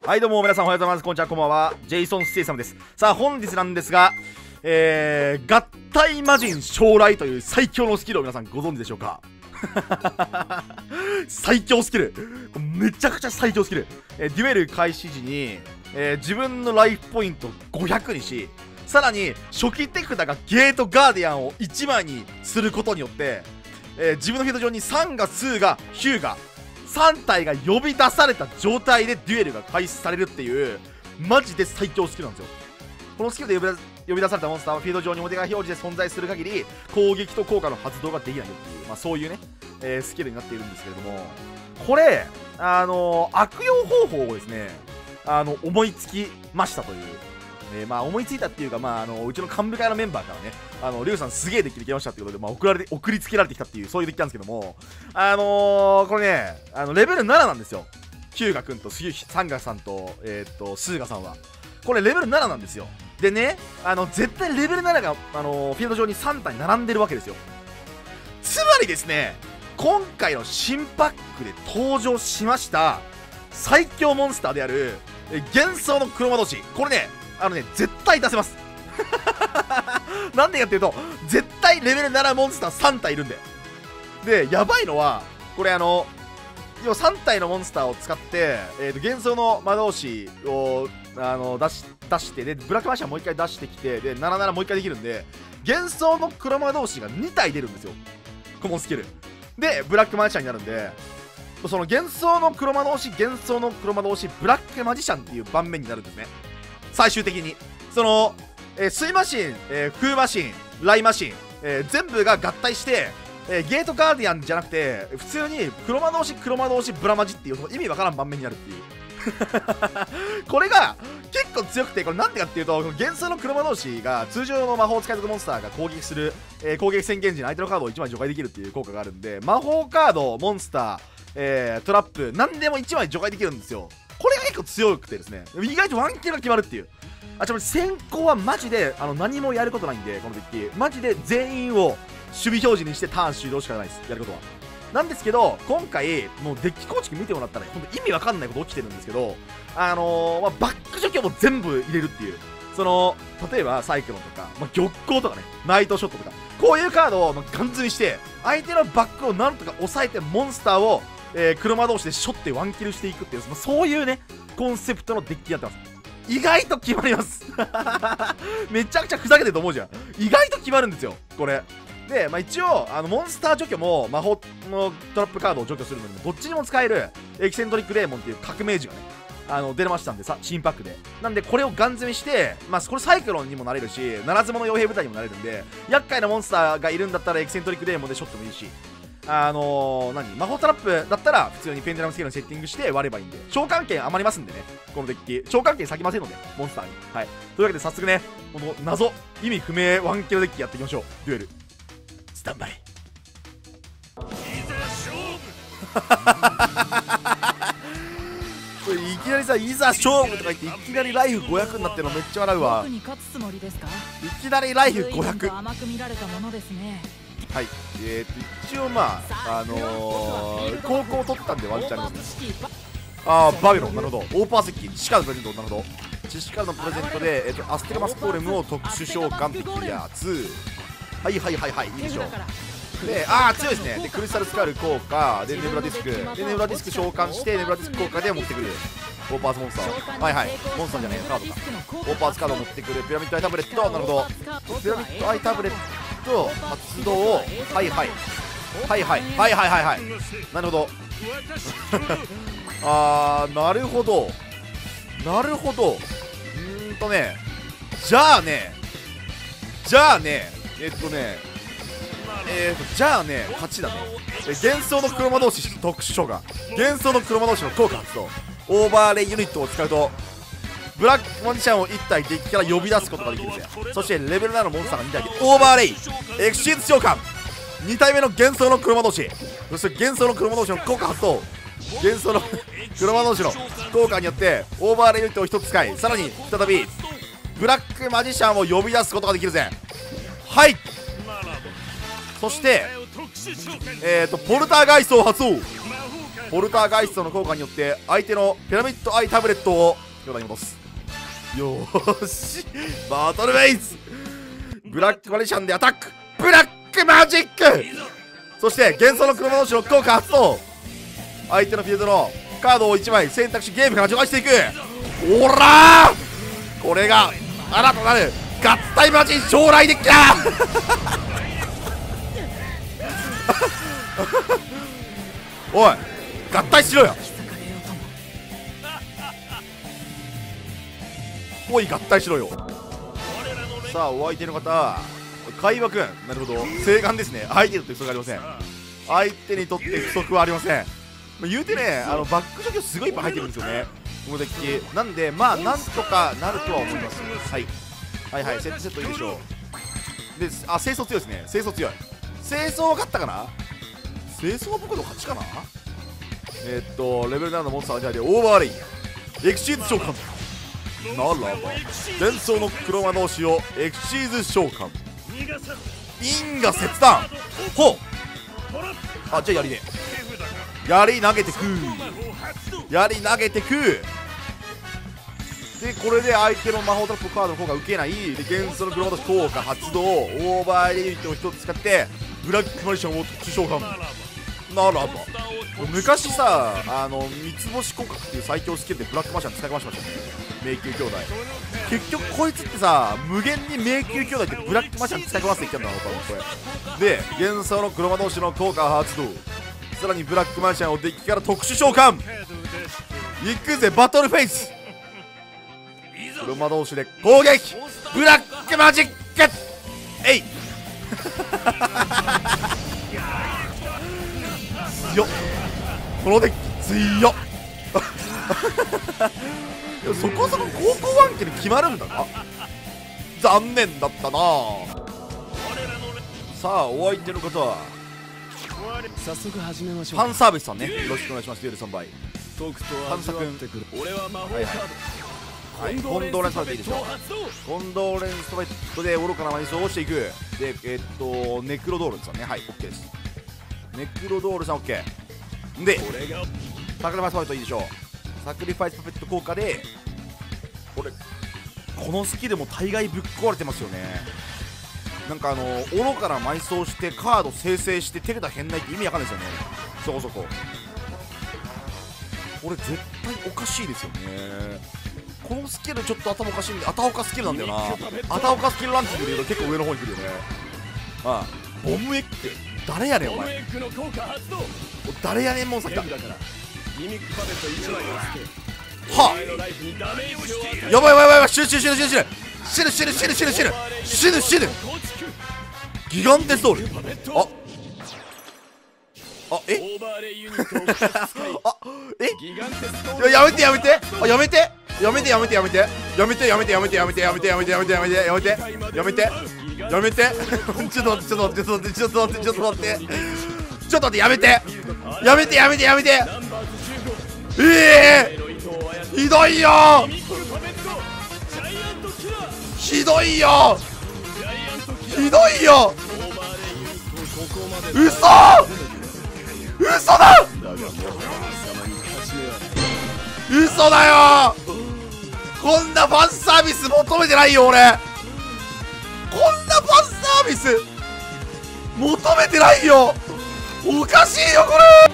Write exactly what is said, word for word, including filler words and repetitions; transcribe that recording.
はいどうも皆さんおはようございます。こんにちは、こんばんは。ジェイソン・ステイサムです。さあ本日なんですが、えー、合体魔人将来という最強のスキルを皆さんご存知でしょうか？最強スキル、めちゃくちゃ最強スキル、えー、デュエル開始時に、えー、自分のライフポイントごひゃくにし、さらに初期手札がゲートガーディアンをいちまいにすることによって、えー、自分のフィールド上にさんがスがヒューがさん体が呼び出された状態でデュエルが開始されるっていうマジで最強スキルなんですよ。このスキルで呼び出呼び出されたモンスターはフィールド上に表が表示で存在する限り攻撃と効果の発動ができないよっていう、まあ、そういうね、えー、スキルになっているんですけれども、これあのー、悪用方法をですねあの思いつきましたという、えー、まあ思いついたっていうか、まあ、あのうちの幹部会のメンバーからね、あのリュウさんすげえデッキできましたっていうことで、まあ、送られて送りつけられてきたっていうそういうデッキなんですけども、あのー、これねあのレベルなななんですよ。ヒューガ君とサンガさんと、えー、っとスーガさんはこれレベルなななんですよ。でね、あの絶対レベルななが、あのー、フィールド上にさん体並んでるわけですよ。つまりですね、今回の新パックで登場しました最強モンスターであるえ幻想の黒魔導士、これねあのね絶対出せます。なんでかっていうと絶対レベルななモンスターさん体いるんで。でやばいのはこれあの要はさん体のモンスターを使って、えー、と幻想の魔導士をあの出し出してでブラックマシャンもう一回出してきてでななななもう一回できるんで、幻想の黒魔導士がに体出るんですよ、コモンスキルでブラックマジシャンになるんで、その幻想の黒魔導士幻想の黒魔導士ブラックマジシャンっていう盤面になるんですね。最終的にその、えー、水マシン、えー、風マシン、ライマシン、えー、全部が合体して、えー、ゲートガーディアンじゃなくて普通に黒魔導士黒魔導士ブラマジっていう意味わからん盤面になるっていうこれが結構強くて、これなんでかっていうと幻想の黒魔導士が通常の魔法使い属モンスターが攻撃する、えー、攻撃宣言時に相手のカードをいちまい除外できるっていう効果があるんで、魔法カードモンスター、えー、トラップ何でもいちまい除外できるんですよ。これが結構強くてですね、意外とワンキルが決まるっていう。あ、ちなみに先行はマジであの何もやることないんで、このデッキマジで全員を守備表示にしてターン終了しかないです、やることは。なんですけど今回もうデッキ構築見てもらったら本当意味わかんないこと起きてるんですけど、あのーまあ、バック除去も全部入れるっていう、その例えばサイクロンとか、まあ、玉光とかねナイトショットとかこういうカードをまあガン積みして相手のバックをなんとか抑えてモンスターを、えー、車同士でショってワンキルしていくっていう、まあ、そういうねコンセプトのデッキやってます。意外と決まりますめちゃくちゃふざけてると思うじゃん。意外と決まるんですよこれで、まあ、一応あのモンスター除去も魔法のトラップカードを除去するのにもどっちにも使えるエキセントリックデーモンっていう革命児がねあの出ましたんでさ、新パックでなんでこれをガン積みして、まあ、これサイクロンにもなれるしならず者傭兵部隊にもなれるんで、厄介なモンスターがいるんだったらエキセントリックデーモンでショットもいいし、あのー、何魔法トラップだったら普通にペンデュラムスケールにセッティングして割ればいいんで、召喚権余りますんでね、このデッキ召喚権割きませんのでモンスターに。はい、というわけで早速ねこの謎意味不明ワンキルデッキやっていきましょう。デュエルスタンバイ。いきなりさ、いざ勝負とか言っていきなりライフごひゃくになってるのめっちゃ笑うわ。いきなりライフごひゃく。はい、えーと一応まああのー、高校取ったんでワンチャンありますね。あーバビロン、なるほど。オーパー石器知識からのプレゼント、なるほど。知識からのプレゼントで、えー、とアステルマスコーレムを特殊召喚できるやつ。はいはいはいはい、いいでしょう。で、あー強いですね。でクリスタルスカル効果でネブラディスクでネブラディスク召喚してネブラディスク効果で持ってくるオーパーツモンスター、はいはい、モンスターじゃねえカードか。オーパーツカードを持ってくるピラミッドアイタブレット、なるほど。ピラミッドアイタブレット発動をはいはいはいはいはいはいはいはい、なるほどあーなるほどなるほど。うーんとねじゃあねじゃあねえっとねえーとじゃあね勝ちだね。幻想の黒魔導士特殊召喚、幻想の黒魔導士の効果発動、オーバーレイユニットを使うとブラックマジシャンをいち体デッキから呼び出すことができるぜ。そしてレベルななのモンスターがに体でオーバーレイエクシーズ召喚、に体目の幻想の黒魔導士、そして幻想の黒魔導士の効果発動、幻想の黒魔導士の効果によってオーバーレイユニットをひとつ使い、さらに再びブラックマジシャンを呼び出すことができるぜ。はい、そしてえーとポルターガイストを発動、 ポルターガイストの効果によって相手のピラミッドアイタブレットを手札に戻す。よーし、バトルベイズブラックマジシャンでアタック、ブラックマジック。そして幻想の黒魔同士の効果発動。相手のフィールドのカードをいちまい選択しゲームから除外していく。おらー、これが新たなる合体マジ将来デッキだおい、合体しろよ。おい、合体しろよ。さあ、お相手の方、海馬くん、なるほど、正眼ですね。相手にとって不足はありません。相手にとって不足はありません。言うてね、あのバック除去すごいいっぱい入ってるんですよね、このデッキ。なんで、まあ、なんとかなるとは思います。はい、はいはい、セットセットいいでしょう。で、あ、清掃強いですね。清掃強い。清掃は勝ったかな。清掃は僕の勝ちかな。えー、っと、レベルななのモンスターのジャーでオーバーレイ、エクシーズ召喚。ならば、伝送の黒魔同士をエクシーズ召喚。因果切断。ほう。あ、じゃあやりね。やり投げてくやり投げてくで、これで相手の魔法トラップカードの効果受けない。で、幻想の黒魔同士効果発動。オーバーレイユニットをひとつ使ってブラックマジシャンを特殊召喚。ならば、昔さ、あの三つ星効果っていう最強スキルでブラックマジシャン使いましたね、迷宮兄弟。結局こいつってさ、無限に迷宮兄弟ってブラックマジシャン使い回していったんだろう、多分これで。幻想の黒魔同士の効果発動。さらにブラックマジシャンをデッキから特殊召喚。いくぜ、バトルフェイス。黒魔同士で攻撃、ブラックマジック。えい強っ、このデッキ強っでもそこそこ高校ワンケで決まるんだな。残念だったな。さあ、お相手の方は早速始めましょう。 ファンサービスさんね、よろしくお願いします。デュエルさん倍トクとファンサ君。 俺は魔法カード、 はい、コンドーレンストでいいでしょう。コンドーレンストライトで愚かなマイナスをしていく。で、えー、っとネクロドールさんね、はい、 OK です。ネクロドールさん OK で、サクリファイスパペットいいでしょう。サクリファイスパペット効果で、これこのスキルも大概ぶっ壊れてますよね。なんかあの愚かな埋葬してカード生成して手札変ないって意味わかんないですよね、そこそこ。これ絶対おかしいですよね。このスキルちょっと頭おかしいんで、あたおかスキルなんだよな。あたおかスキルランキングでいうと結構上の方に来るよね。ああ、ボムエッグ誰やねんお前。誰やねんもんさきた。はあ、やばいやばいやばい、死ぬ死ぬ死ぬ死ぬ死ぬ死ぬ死ぬ死ぬ死ぬ死ぬ死ぬ死ぬギガンテストール。ああ、えあ、え、やめてやめて、あ、やめてやめてやめてやめてやめてやめてやめてやめてやめてやめてやめてやめてやめてやめてやめてちょっと待ってちょっと待ってちょっと待ってちょっと待ってちょっと待ってちょっと待って、やめてやめてやめてやめて、ええー、ひどいよひどいよひどいよ、うそ嘘だ嘘だよ、こんなファンサービス求めてないよ俺。こんなファンサービス求めてないよ、おかしいよこれ。